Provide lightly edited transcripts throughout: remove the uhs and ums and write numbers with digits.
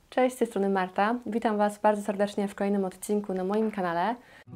Cześć, z tej strony Marta. Witam Was bardzo serdecznie w kolejnym odcinku na moim kanale.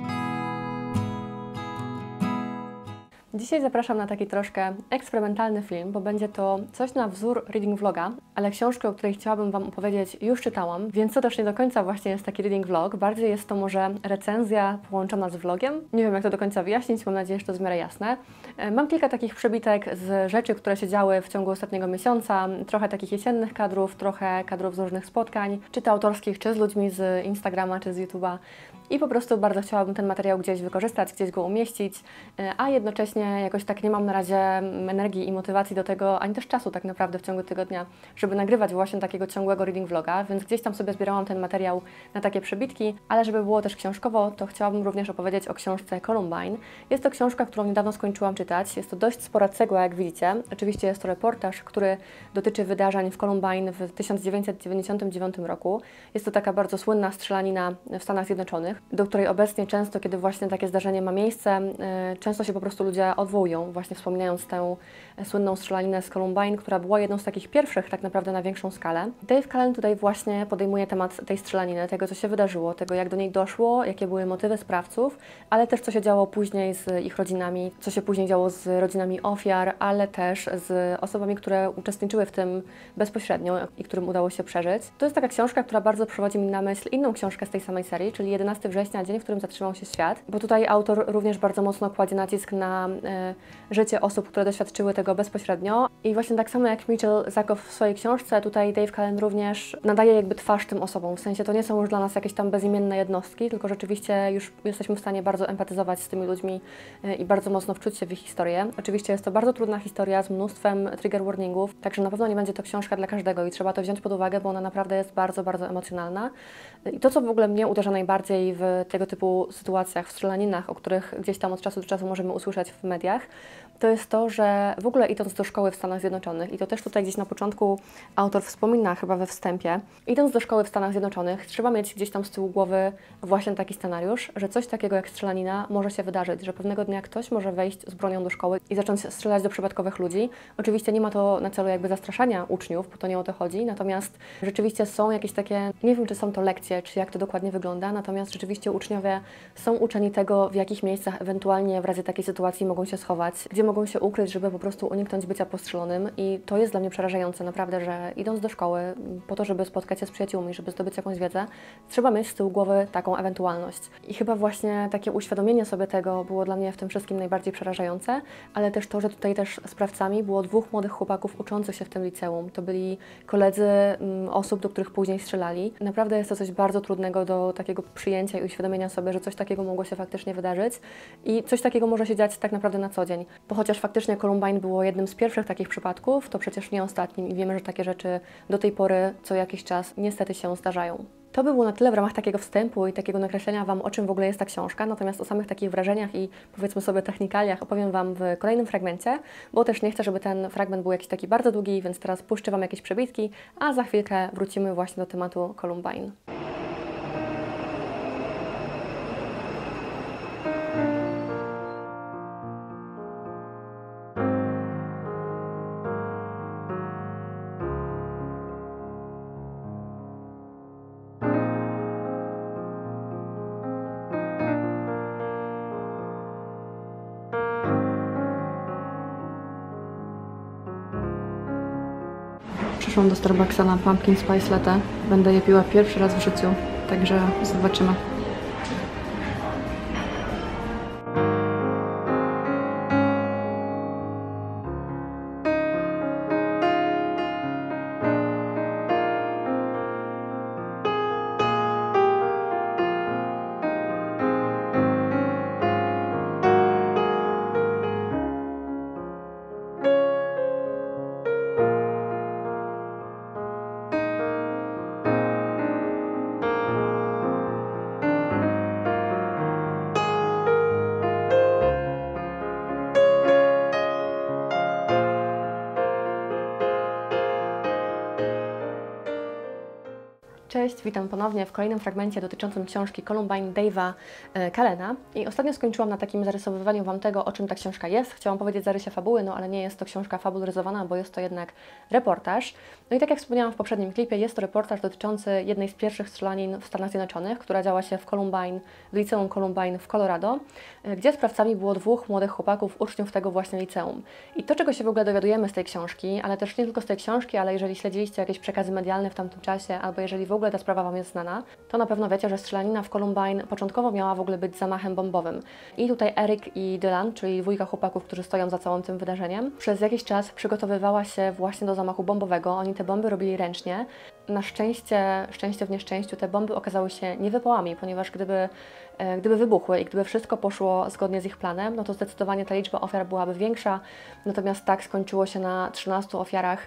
Dzisiaj zapraszam na taki troszkę eksperymentalny film, bo będzie to coś na wzór reading vloga, ale książkę, o której chciałabym Wam opowiedzieć, już czytałam, więc to też nie do końca właśnie jest taki reading vlog, bardziej jest to może recenzja połączona z vlogiem. Nie wiem, jak to do końca wyjaśnić, mam nadzieję, że to w miarę jasne. Mam kilka takich przebitek z rzeczy, które się działy w ciągu ostatniego miesiąca, trochę takich jesiennych kadrów, trochę kadrów z różnych spotkań, czy to autorskich, czy z ludźmi z Instagrama, czy z YouTube'a. I po prostu bardzo chciałabym ten materiał gdzieś wykorzystać, gdzieś go umieścić, a jednocześnie jakoś tak nie mam na razie energii i motywacji do tego, ani też czasu tak naprawdę w ciągu tygodnia, żeby nagrywać właśnie takiego ciągłego reading vloga, więc gdzieś tam sobie zbierałam ten materiał na takie przebitki, ale żeby było też książkowo, to chciałabym również opowiedzieć o książce Columbine. Jest to książka, którą niedawno skończyłam czytać. Jest to dość spora cegła, jak widzicie. Oczywiście jest to reportaż, który dotyczy wydarzeń w Columbine w 1999 roku. Jest to taka bardzo słynna strzelanina w Stanach Zjednoczonych, do której obecnie często, kiedy właśnie takie zdarzenie ma miejsce, często się po prostu ludzie odwołują, właśnie wspominając tę słynną strzelaninę z Columbine, która była jedną z takich pierwszych tak naprawdę na większą skalę. Dave Cullen tutaj właśnie podejmuje temat tej strzelaniny, tego, co się wydarzyło, tego, jak do niej doszło, jakie były motywy sprawców, ale też co się działo później z ich rodzinami, co się później działo z rodzinami ofiar, ale też z osobami, które uczestniczyły w tym bezpośrednio i którym udało się przeżyć. To jest taka książka, która bardzo przywodzi mi na myśl inną książkę z tej samej serii, czyli 11 września, dzień, w którym zatrzymał się świat, bo tutaj autor również bardzo mocno kładzie nacisk na życie osób, które doświadczyły tego bezpośrednio. I właśnie tak samo jak Mitchell Zakow w swojej książce, tutaj Dave Cullen również nadaje jakby twarz tym osobom. W sensie to nie są już dla nas jakieś tam bezimienne jednostki, tylko rzeczywiście już jesteśmy w stanie bardzo empatyzować z tymi ludźmi i bardzo mocno wczuć się w ich historię. Oczywiście jest to bardzo trudna historia z mnóstwem trigger warningów, także na pewno nie będzie to książka dla każdego i trzeba to wziąć pod uwagę, bo ona naprawdę jest bardzo, bardzo emocjonalna. I to, co w ogóle mnie uderza najbardziej w tego typu sytuacjach, w strzelaninach, o których gdzieś tam od czasu do czasu możemy usłyszeć w mediach, to jest to, że w ogóle idąc do szkoły w Stanach Zjednoczonych, i to też tutaj gdzieś na początku autor wspomina chyba we wstępie, idąc do szkoły w Stanach Zjednoczonych, trzeba mieć gdzieś tam z tyłu głowy właśnie taki scenariusz, że coś takiego jak strzelanina może się wydarzyć, że pewnego dnia ktoś może wejść z bronią do szkoły i zacząć strzelać do przypadkowych ludzi. Oczywiście nie ma to na celu jakby zastraszania uczniów, bo to nie o to chodzi, natomiast rzeczywiście są jakieś takie, nie wiem czy są to lekcje, czy jak to dokładnie wygląda, natomiast rzeczywiście uczniowie są uczeni tego, w jakich miejscach ewentualnie w razie takiej sytuacji mogą się schować, gdzie mogą się ukryć, żeby po prostu uniknąć bycia postrzelonym i to jest dla mnie przerażające naprawdę, że idąc do szkoły po to, żeby spotkać się z przyjaciółmi, żeby zdobyć jakąś wiedzę, trzeba mieć z tyłu głowy taką ewentualność. I chyba właśnie takie uświadomienie sobie tego było dla mnie w tym wszystkim najbardziej przerażające, ale też to, że tutaj też sprawcami było dwóch młodych chłopaków uczących się w tym liceum. To byli koledzy osób, do których później strzelali. Naprawdę jest to coś bardzo trudnego do takiego przyjęcia i uświadomienia sobie, że coś takiego mogło się faktycznie wydarzyć i coś takiego może się dziać tak naprawdę na co dzień. Bo chociaż faktycznie Columbine było jednym z pierwszych takich przypadków, to przecież nie ostatnim i wiemy, że takie rzeczy do tej pory co jakiś czas niestety się zdarzają. To by było na tyle w ramach takiego wstępu i takiego nakreślenia Wam, o czym w ogóle jest ta książka, natomiast o samych takich wrażeniach i powiedzmy sobie technikaliach opowiem Wam w kolejnym fragmencie, bo też nie chcę, żeby ten fragment był jakiś taki bardzo długi, więc teraz puszczę Wam jakieś przebitki, a za chwilkę wrócimy właśnie do tematu Columbine. Przyszłam do Starbucksa na pumpkin spice latte. Będę je piła pierwszy raz w życiu, także zobaczymy. Cześć, witam ponownie w kolejnym fragmencie dotyczącym książki Columbine Dave'a Callena. I ostatnio skończyłam na takim zarysowywaniu Wam tego, o czym ta książka jest. Chciałam powiedzieć zarysie fabuły, no ale nie jest to książka fabularyzowana, bo jest to jednak reportaż. No i tak jak wspomniałam w poprzednim klipie, jest to reportaż dotyczący jednej z pierwszych strzelanin w Stanach Zjednoczonych, która działa się w liceum Columbine w Colorado, gdzie sprawcami było dwóch młodych chłopaków, uczniów tego właśnie liceum. I to, czego się w ogóle dowiadujemy z tej książki, ale też nie tylko z tej książki, ale jeżeli śledziliście jakieś przekazy medialne w tamtym czasie, albo jeżeli w ogóle ta sprawa Wam jest znana, to na pewno wiecie, że strzelanina w Columbine początkowo miała w ogóle być zamachem bombowym. I tutaj Eric i Dylan, czyli dwójka chłopaków, którzy stoją za całym tym wydarzeniem, przez jakiś czas przygotowywała się właśnie do zamachu bombowego. Oni te bomby robili ręcznie. Na szczęście w nieszczęściu te bomby okazały się niewypałami, ponieważ gdyby wybuchły i gdyby wszystko poszło zgodnie z ich planem, no to zdecydowanie ta liczba ofiar byłaby większa. Natomiast tak skończyło się na 13 ofiarach,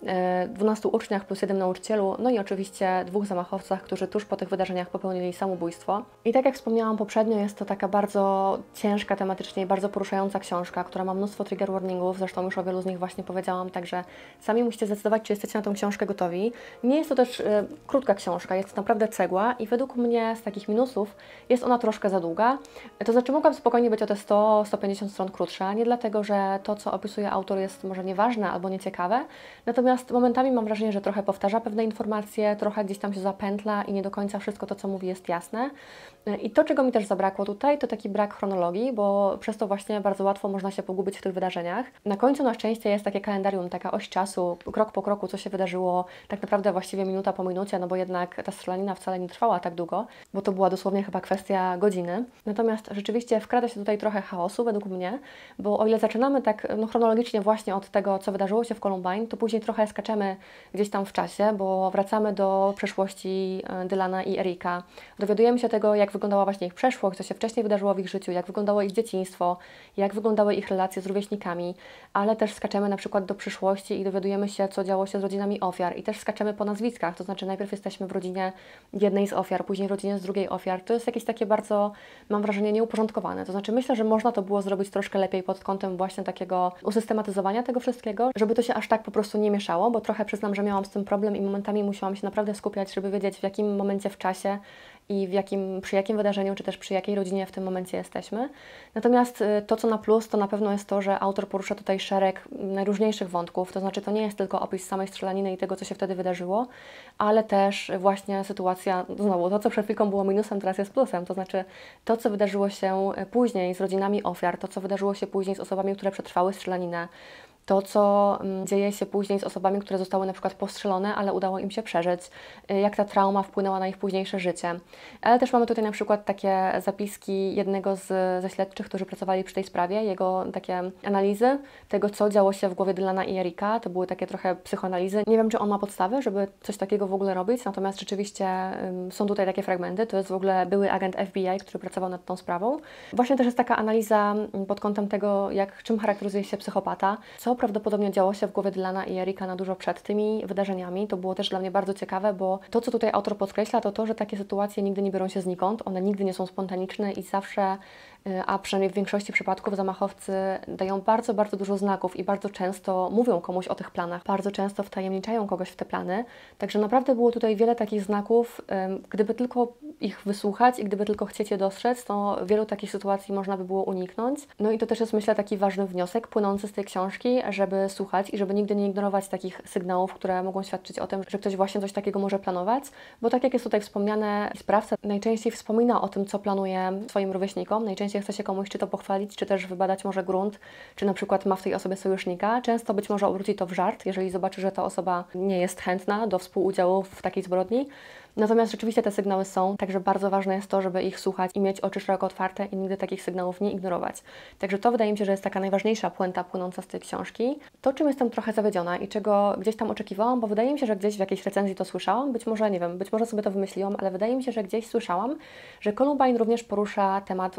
12 uczniach plus 1 nauczycielu, no i oczywiście 2 zamachowcach, którzy tuż po tych wydarzeniach popełnili samobójstwo. I tak jak wspomniałam poprzednio, jest to taka bardzo ciężka tematycznie i bardzo poruszająca książka, która ma mnóstwo trigger warningów, zresztą już o wielu z nich właśnie powiedziałam, także sami musicie zdecydować, czy jesteście na tą książkę gotowi. Nie jest to też krótka książka, jest to naprawdę cegła i według mnie z takich minusów jest ona troszkę za długa. To znaczy mogłaby spokojnie być o te 100-150 stron krótsza, nie dlatego, że to, co opisuje autor, jest może nieważne albo nieciekawe, natomiast momentami mam wrażenie, że trochę powtarza pewne informacje, trochę gdzieś tam się zapętla i nie do końca wszystko to, co mówi, jest jasne. I to, czego mi też zabrakło tutaj, to taki brak chronologii, bo przez to właśnie bardzo łatwo można się pogubić w tych wydarzeniach. Na końcu na szczęście jest takie kalendarium, taka oś czasu, krok po kroku, co się wydarzyło, tak naprawdę właściwie minuta po minucie, no bo jednak ta strzelanina wcale nie trwała tak długo, bo to była dosłownie chyba kwestia godziny. Natomiast rzeczywiście wkrada się tutaj trochę chaosu według mnie, bo o ile zaczynamy tak chronologicznie właśnie od tego, co wydarzyło się w Columbine, to później trochę skaczemy gdzieś tam w czasie, bo wracamy do przeszłości Dylana i Erika. Dowiadujemy się tego, jak wyglądała właśnie ich przeszłość, co się wcześniej wydarzyło w ich życiu, jak wyglądało ich dzieciństwo, jak wyglądały ich relacje z rówieśnikami, ale też skaczemy na przykład do przyszłości i dowiadujemy się, co działo się z rodzinami ofiar i też skaczemy po nazwiskach, to znaczy najpierw jesteśmy w rodzinie jednej z ofiar, później w rodzinie z drugiej ofiar. To jest jakieś takie bardzo, mam wrażenie, nieuporządkowane. To znaczy myślę, że można to było zrobić troszkę lepiej pod kątem właśnie takiego usystematyzowania tego wszystkiego, żeby to się aż tak po prostu nie mieszało, bo trochę przyznam, że miałam z tym problem i momentami musiałam się naprawdę skupiać, żeby wiedzieć, w jakim momencie w czasie i przy jakim wydarzeniu, czy też przy jakiej rodzinie w tym momencie jesteśmy. Natomiast to, co na plus, to na pewno jest to, że autor porusza tutaj szereg najróżniejszych wątków, to znaczy to nie jest tylko opis samej strzelaniny i tego, co się wtedy wydarzyło, ale też właśnie sytuacja, znowu to, co przed chwilką było minusem, teraz jest plusem, to znaczy to, co wydarzyło się później z rodzinami ofiar, to, co wydarzyło się później z osobami, które przetrwały strzelaninę, to, co dzieje się później z osobami, które zostały na przykład postrzelone, ale udało im się przeżyć, jak ta trauma wpłynęła na ich późniejsze życie. Ale też mamy tutaj na przykład takie zapiski jednego ze śledczych, którzy pracowali przy tej sprawie, jego takie analizy tego, co działo się w głowie Dylana i Erika. To były takie trochę psychoanalizy. Nie wiem, czy on ma podstawy, żeby coś takiego w ogóle robić, natomiast rzeczywiście są tutaj takie fragmenty. To jest w ogóle były agent FBI, który pracował nad tą sprawą. Właśnie też jest taka analiza pod kątem tego, czym charakteryzuje się psychopata, co prawdopodobnie działo się w głowie Dylana i Erika na dużo przed tymi wydarzeniami. To było też dla mnie bardzo ciekawe, bo to, co tutaj autor podkreśla, to, że takie sytuacje nigdy nie biorą się znikąd, one nigdy nie są spontaniczne i zawsze, a przynajmniej w większości przypadków, zamachowcy dają bardzo, bardzo dużo znaków i bardzo często mówią komuś o tych planach, bardzo często wtajemniczają kogoś w te plany. Także naprawdę było tutaj wiele takich znaków, gdyby tylko ich wysłuchać i gdyby tylko chcieć je dostrzec, to wielu takich sytuacji można by było uniknąć. No i to też jest, myślę, taki ważny wniosek płynący z tej książki, żeby słuchać i żeby nigdy nie ignorować takich sygnałów, które mogą świadczyć o tym, że ktoś właśnie coś takiego może planować, bo tak jak jest tutaj wspomniane, sprawca najczęściej wspomina o tym, co planuje swoim rówieśnikom, najczęściej chce się komuś czy to pochwalić, czy też wybadać może grunt, czy na przykład ma w tej osobie sojusznika. Często być może obróci to w żart, jeżeli zobaczy, że ta osoba nie jest chętna do współudziału w takiej zbrodni. Natomiast rzeczywiście te sygnały są, także bardzo ważne jest to, żeby ich słuchać i mieć oczy szeroko otwarte i nigdy takich sygnałów nie ignorować. Także to wydaje mi się, że jest taka najważniejsza puenta płynąca z tej książki. To, czym jestem trochę zawiedziona i czego gdzieś tam oczekiwałam, bo wydaje mi się, że gdzieś w jakiejś recenzji to słyszałam, być może, nie wiem, być może sobie to wymyśliłam, ale wydaje mi się, że gdzieś słyszałam, że Columbine również porusza temat dostępu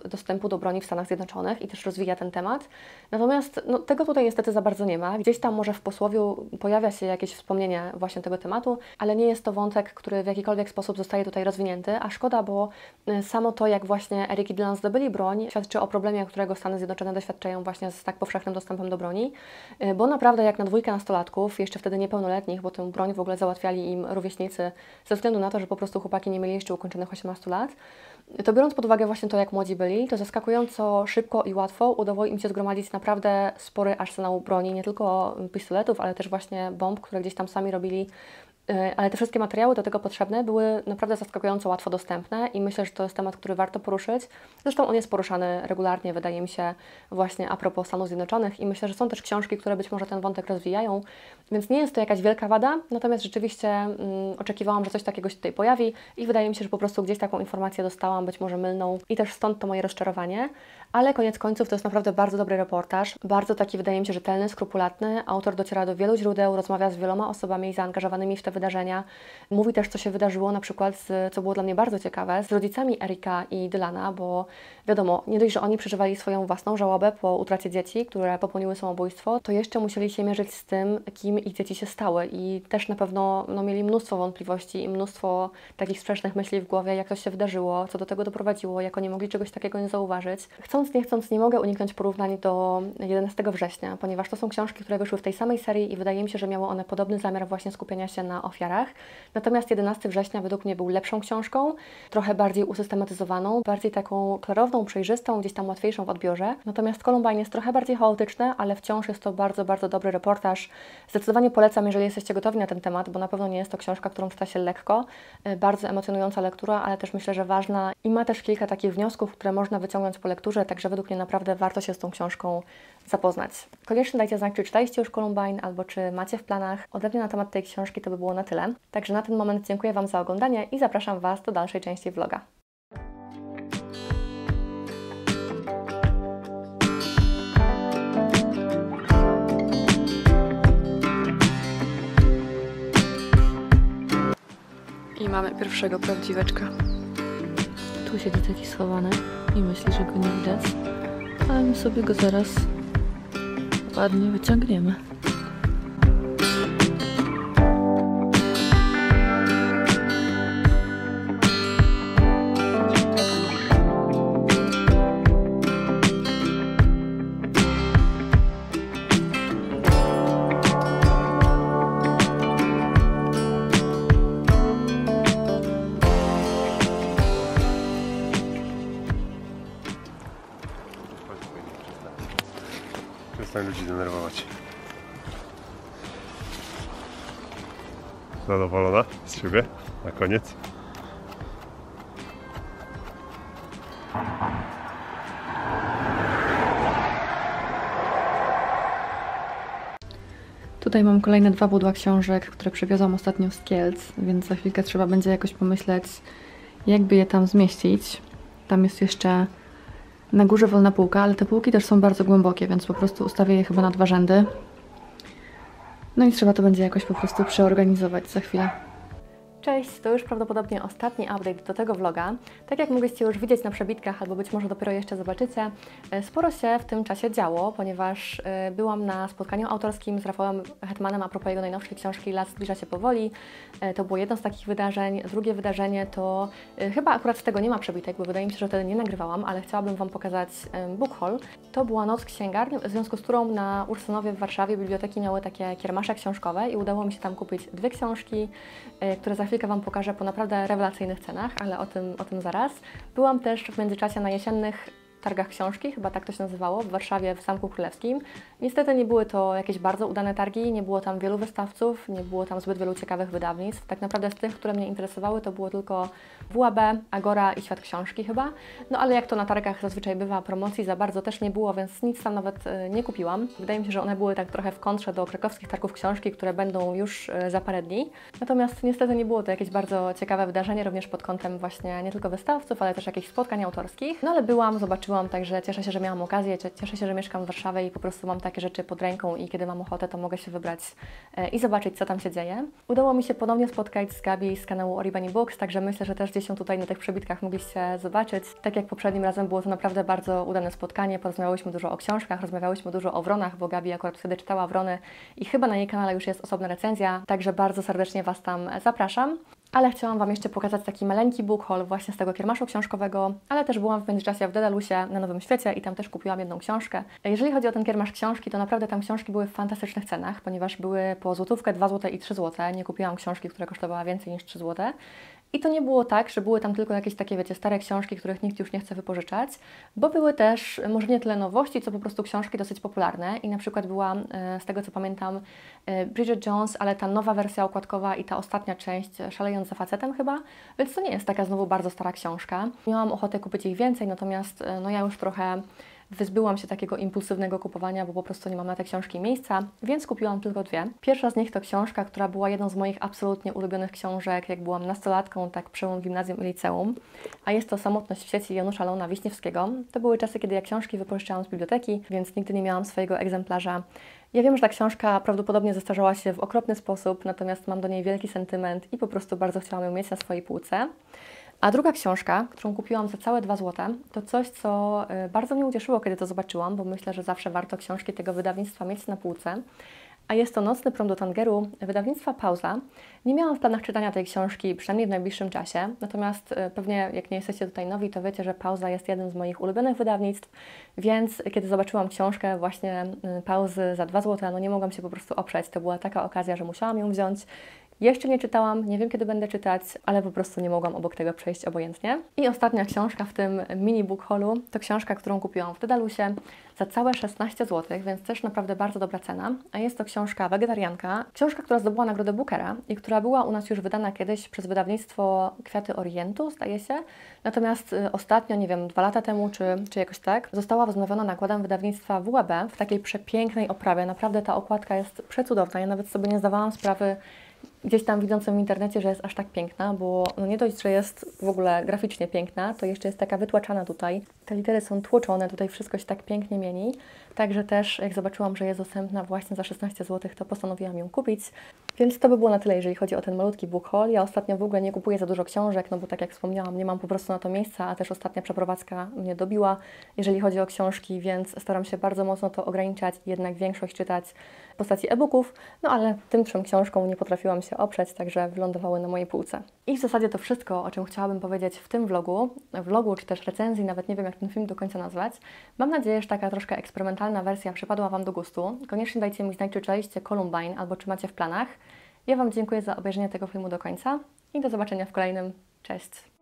dostępu do broni w Stanach Zjednoczonych i też rozwija ten temat. Natomiast no, tego tutaj niestety za bardzo nie ma. Gdzieś tam może w posłowiu pojawia się jakieś wspomnienie właśnie tego tematu, ale nie jest to wątek, który w jakikolwiek sposób zostaje tutaj rozwinięty, a szkoda, bo samo to, jak właśnie Eric i Dylan zdobyli broń, świadczy o problemie, którego Stany Zjednoczone doświadczają właśnie z tak powszechnym dostępem do broni, bo naprawdę jak na dwójkę nastolatków, jeszcze wtedy niepełnoletnich, bo tę broń w ogóle załatwiali im rówieśnicy ze względu na to, że po prostu chłopaki nie mieli jeszcze ukończonych 18 lat, to biorąc pod uwagę właśnie to, jak młodzi byli, to zaskakująco szybko i łatwo udało im się zgromadzić naprawdę spory arsenał broni, nie tylko pistoletów, ale też właśnie bomb, które gdzieś tam sami robili. Ale te wszystkie materiały do tego potrzebne były naprawdę zaskakująco łatwo dostępne i myślę, że to jest temat, który warto poruszyć. Zresztą on jest poruszany regularnie, wydaje mi się, właśnie a propos Stanów Zjednoczonych i myślę, że są też książki, które być może ten wątek rozwijają, więc nie jest to jakaś wielka wada, natomiast rzeczywiście oczekiwałam, że coś takiego się tutaj pojawi i wydaje mi się, że po prostu gdzieś taką informację dostałam, być może mylną i też stąd to moje rozczarowanie, ale koniec końców to jest naprawdę bardzo dobry reportaż, bardzo taki wydaje mi się rzetelny, skrupulatny. Autor dociera do wielu źródeł, rozmawia z wieloma osobami zaangażowanymi w te wydarzenia. Mówi też, co się wydarzyło, na przykład, co było dla mnie bardzo ciekawe, z rodzicami Erika i Dylana, bo wiadomo, nie dość, że oni przeżywali swoją własną żałobę po utracie dzieci, które popełniły samobójstwo, to jeszcze musieli się mierzyć z tym, kim ich dzieci się stały i też na pewno mieli mnóstwo wątpliwości i mnóstwo takich sprzecznych myśli w głowie, jak to się wydarzyło, co do tego doprowadziło, jak oni mogli czegoś takiego nie zauważyć. Chcąc, nie chcąc, nie mogę uniknąć porównań do 11 września, ponieważ to są książki, które wyszły w tej samej serii i wydaje mi się, że miały one podobny zamiar właśnie skupienia się na ofiarach. Natomiast 11 września według mnie był lepszą książką, trochę bardziej usystematyzowaną, bardziej taką klarowną, przejrzystą, gdzieś tam łatwiejszą w odbiorze. Natomiast Columbine jest trochę bardziej chaotyczne, ale wciąż jest to bardzo, bardzo dobry reportaż. Zdecydowanie polecam, jeżeli jesteście gotowi na ten temat, bo na pewno nie jest to książka, którą czyta się lekko. Bardzo emocjonująca lektura, ale też myślę, że ważna i ma też kilka takich wniosków, które można wyciągnąć po lekturze, także według mnie naprawdę warto się z tą książką zapoznać. Koniecznie dajcie znać, czy czytaliście już Columbine, albo czy macie w planach. Ode mnie na temat tej książki to by było na tyle. Także na ten moment dziękuję Wam za oglądanie i zapraszam Was do dalszej części vloga. I mamy pierwszego prawdziweczka. Tu siedzi taki schowany i myśli, że go nie widać, ale my sobie go zaraz ładnie wyciągniemy. Przestań ludzi denerwować. Zadowolona z siebie? Na koniec? Tutaj mam kolejne 2 pudła książek, które przywiozłam ostatnio z Kielc, więc za chwilkę trzeba będzie jakoś pomyśleć, jakby je tam zmieścić. Tam jest jeszcze na górze wolna półka, ale te półki też są bardzo głębokie, więc po prostu ustawię je chyba na 2 rzędy. No i trzeba to będzie jakoś po prostu przeorganizować za chwilę. Cześć, to już prawdopodobnie ostatni update do tego vloga. Tak jak mogliście już widzieć na przebitkach, albo być może dopiero jeszcze zobaczycie, sporo się w tym czasie działo, ponieważ byłam na spotkaniu autorskim z Rafałem Hetmanem a propos jego najnowszej książki Las zbliża się powoli. To było jedno z takich wydarzeń. Drugie wydarzenie to, chyba akurat z tego nie ma przebitek, bo wydaje mi się, że wtedy nie nagrywałam, ale chciałabym Wam pokazać book haul. To była noc księgarni, w związku z którą na Ursynowie w Warszawie biblioteki miały takie kiermasze książkowe i udało mi się tam kupić 2 książki, które za chwilkę Wam pokażę po naprawdę rewelacyjnych cenach, ale o tym zaraz. Byłam też w międzyczasie na jesiennych targach książki, chyba tak to się nazywało, w Warszawie w Zamku Królewskim. Niestety nie były to jakieś bardzo udane targi, nie było tam wielu wystawców, nie było tam zbyt wielu ciekawych wydawnictw. Tak naprawdę z tych, które mnie interesowały, to było tylko WAB, Agora i Świat Książki chyba. No ale jak to na targach zazwyczaj bywa, promocji za bardzo też nie było, więc nic tam nawet nie kupiłam. Wydaje mi się, że one były tak trochę w kontrze do krakowskich targów książki, które będą już za parę dni. Natomiast niestety nie było to jakieś bardzo ciekawe wydarzenie, również pod kątem właśnie nie tylko wystawców, ale też jakichś spotkań autorskich. No ale byłam, zobaczyłam skończyłam, także cieszę się, że miałam okazję, cieszę się, że mieszkam w Warszawie i po prostu mam takie rzeczy pod ręką i kiedy mam ochotę, to mogę się wybrać i zobaczyć, co tam się dzieje. Udało mi się ponownie spotkać z Gabi z kanału Oribani Books, także myślę, że też gdzieś ją tutaj na tych przebitkach mogliście zobaczyć. Tak jak poprzednim razem było to naprawdę bardzo udane spotkanie, porozmawiałyśmy dużo o książkach, rozmawiałyśmy dużo o Wronach, bo Gabi akurat wtedy czytała Wrony i chyba na jej kanale już jest osobna recenzja, także bardzo serdecznie Was tam zapraszam. Ale chciałam Wam jeszcze pokazać taki maleńki book haul właśnie z tego kiermaszu książkowego, ale też byłam w międzyczasie w Dedalusie na Nowym Świecie i tam też kupiłam jedną książkę. Jeżeli chodzi o ten kiermasz książki, to naprawdę tam książki były w fantastycznych cenach, ponieważ były po złotówkę, 2 zł i 3 zł. Nie kupiłam książki, która kosztowała więcej niż 3 zł. I to nie było tak, że były tam tylko jakieś takie, wiecie, stare książki, których nikt już nie chce wypożyczać, bo były też, może nie tyle nowości, co po prostu książki dosyć popularne i na przykład była, z tego co pamiętam, Bridget Jones, ale ta nowa wersja okładkowa i ta ostatnia część, Szalejąc za facetem chyba, więc to nie jest taka znowu bardzo stara książka. Miałam ochotę kupić ich więcej, natomiast no ja już trochę wyzbyłam się takiego impulsywnego kupowania, bo po prostu nie mam na te książki miejsca, więc kupiłam tylko 2. Pierwsza z nich to książka, która była jedną z moich absolutnie ulubionych książek, jak byłam nastolatką, tak przełom gimnazjum i liceum, a jest to Samotność w sieci Janusza Leona Wiśniewskiego. To były czasy, kiedy ja książki wypożyczałam z biblioteki, więc nigdy nie miałam swojego egzemplarza. Ja wiem, że ta książka prawdopodobnie zestarzała się w okropny sposób, natomiast mam do niej wielki sentyment i po prostu bardzo chciałam ją mieć na swojej półce. A druga książka, którą kupiłam za całe 2 zł, to coś, co bardzo mnie ucieszyło, kiedy to zobaczyłam, bo myślę, że zawsze warto książki tego wydawnictwa mieć na półce. A jest to Nocny prom do Tangeru, wydawnictwa Pauza. Nie miałam w planach czytania tej książki, przynajmniej w najbliższym czasie, natomiast pewnie jak nie jesteście tutaj nowi, to wiecie, że Pauza jest jednym z moich ulubionych wydawnictw, więc kiedy zobaczyłam książkę właśnie Pauzy za 2 zł, no nie mogłam się po prostu oprzeć. To była taka okazja, że musiałam ją wziąć. Jeszcze nie czytałam, nie wiem kiedy będę czytać, ale po prostu nie mogłam obok tego przejść obojętnie. I ostatnia książka w tym mini book haulu to książka, którą kupiłam w Dedalusie za całe 16 zł, więc też naprawdę bardzo dobra cena. A jest to książka Wegetarianka, książka, która zdobyła nagrodę Bookera i która była u nas już wydana kiedyś przez wydawnictwo Kwiaty Orientu, zdaje się. Natomiast ostatnio, nie wiem, 2 lata temu czy jakoś tak, została wznowiona nakładem wydawnictwa WAB w takiej przepięknej oprawie. Naprawdę ta okładka jest przecudowna. Ja nawet sobie nie zdawałam sprawy gdzieś tam widząc w internecie, że jest aż tak piękna, bo no nie dość, że jest w ogóle graficznie piękna, to jeszcze jest taka wytłaczana tutaj. Te litery są tłoczone, tutaj wszystko się tak pięknie mieni. Także też jak zobaczyłam, że jest dostępna właśnie za 16 zł, to postanowiłam ją kupić. Więc to by było na tyle, jeżeli chodzi o ten malutki book haul. Ja ostatnio w ogóle nie kupuję za dużo książek, no bo tak jak wspomniałam, nie mam po prostu na to miejsca, a też ostatnia przeprowadzka mnie dobiła, jeżeli chodzi o książki, więc staram się bardzo mocno to ograniczać i jednak większość czytać w postaci e-booków, no ale tym 3 książkom nie potrafiłam się oprzeć, także wylądowały na mojej półce. I w zasadzie to wszystko, o czym chciałabym powiedzieć w tym vlogu czy też recenzji, nawet nie wiem jak ten film do końca nazwać. Mam nadzieję, że taka troszkę eksperymentalna wersja przypadła Wam do gustu. Koniecznie dajcie mi znać, czy czytaliście Columbine albo czy macie w planach. Ja Wam dziękuję za obejrzenie tego filmu do końca i do zobaczenia w kolejnym. Cześć!